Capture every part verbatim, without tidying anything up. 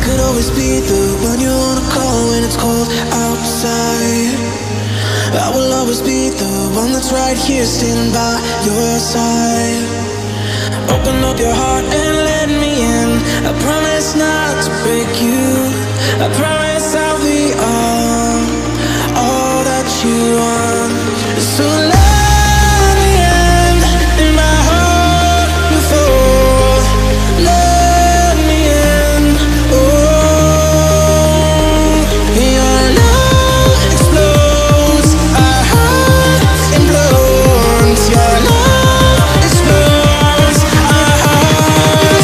could always be the one you wanna call when it's cold outside. I will always be the one that's right here standing by your side. Open up your heart and let me in. I promise not to break you. I promise I'll be all, all that you want. So let me in, in my heart before. Let me in, oh. Your love explodes, our heart implodes. Your love explodes, our hearts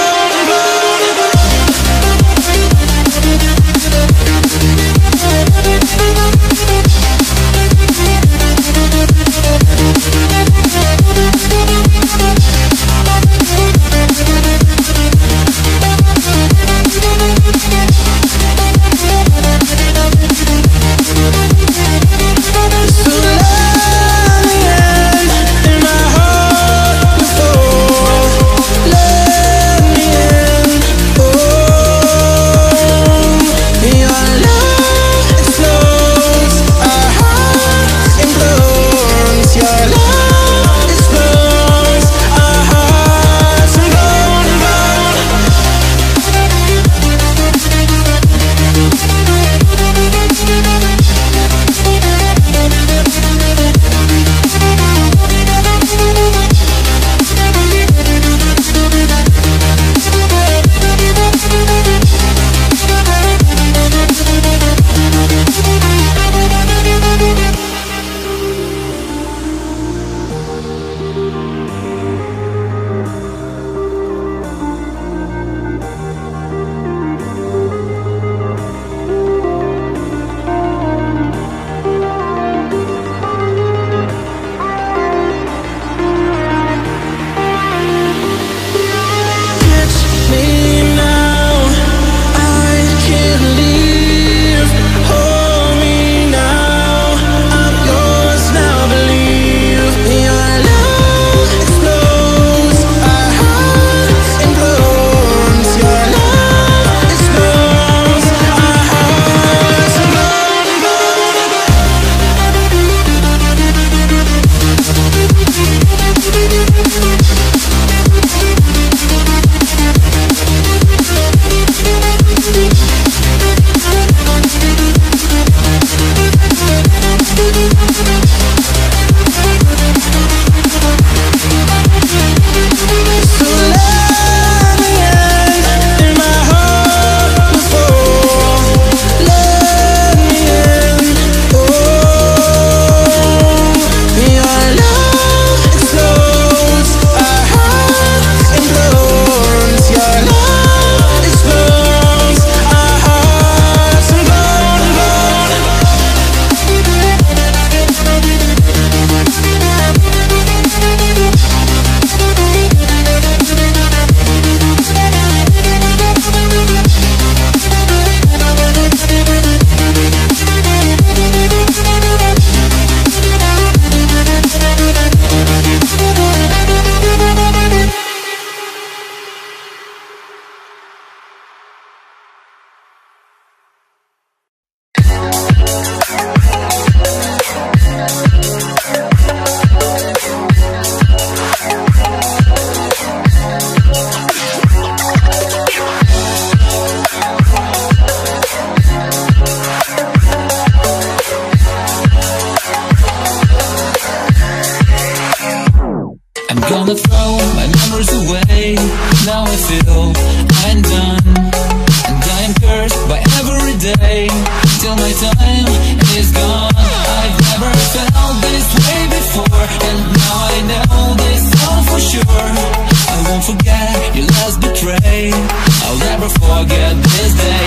gonna throw my memories away. Now I feel I'm done, and I am cursed by every day till my time is gone. I've never felt this way before, and now I know this all for sure. I won't forget your last betray. I'll never forget this day.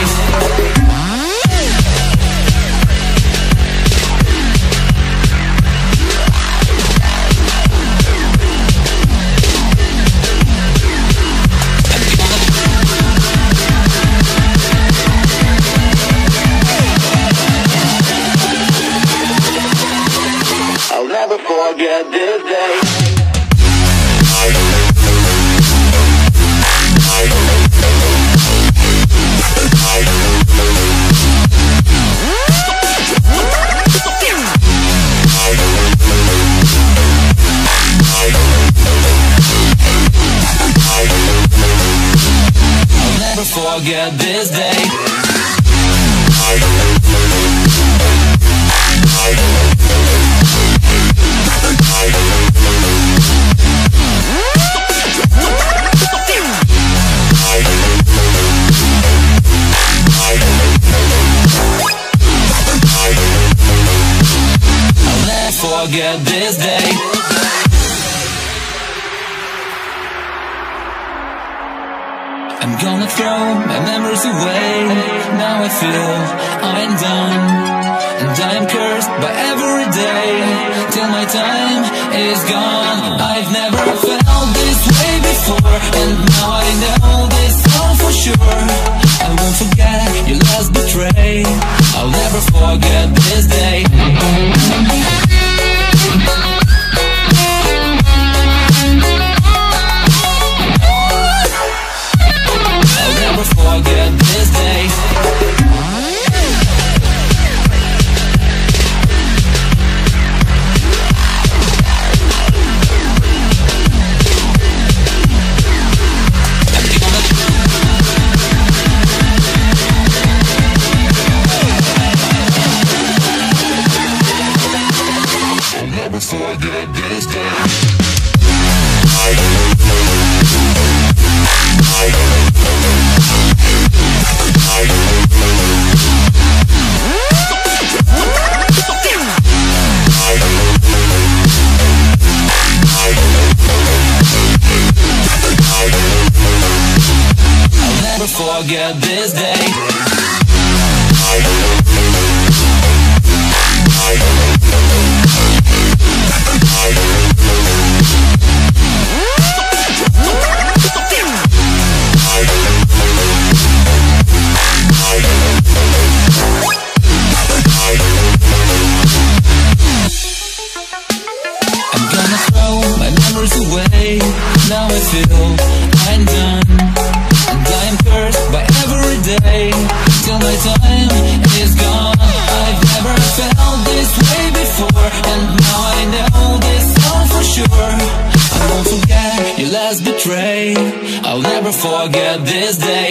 Never forget this day. forget this day. I'll never forget this day. I'm gonna throw my memories away. Now I feel I'm done, and I am cursed by every day till my time is gone. I've never felt this way before, and now I know this all for sure. I won't forget your last betray. I'll never forget this day. Forget this day. I'll never forget this day. Forget this day. I'm gonna throw my memories away. Now I feel I'm done, and I am cursed by every day till my time is gone. I've never felt this way before, and now I know this all for sure. I won't forget your last betray. I'll never forget this day.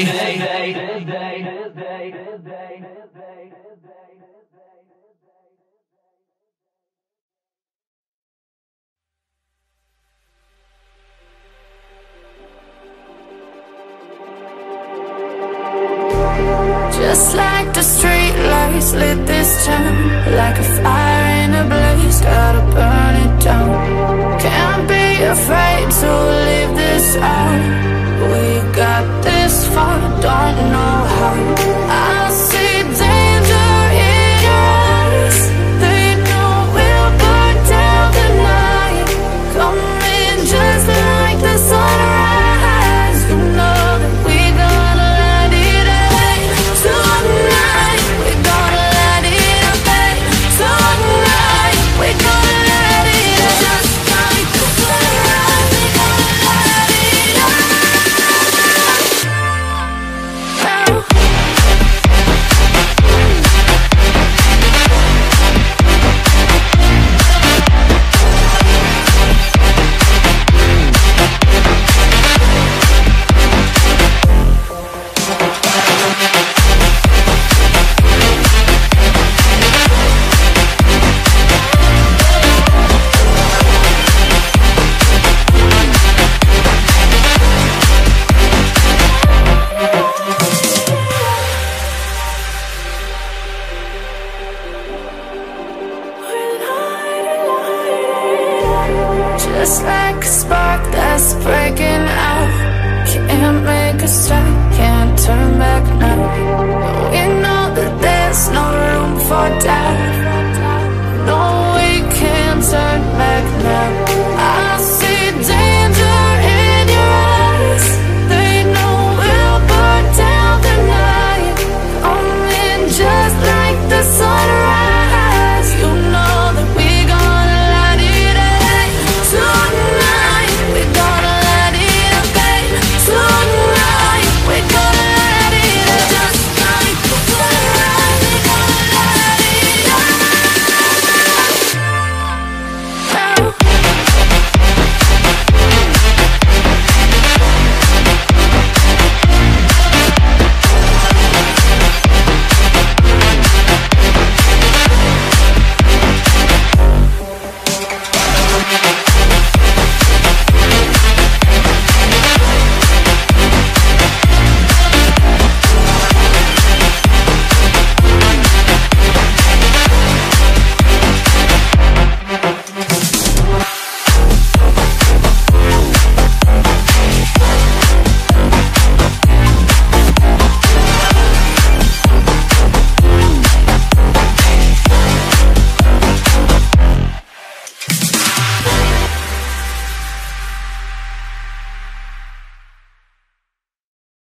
Just like the street lights lit this town, like a fire in a blaze, gotta burn it down. Can't be afraid to leave this out. We got this far.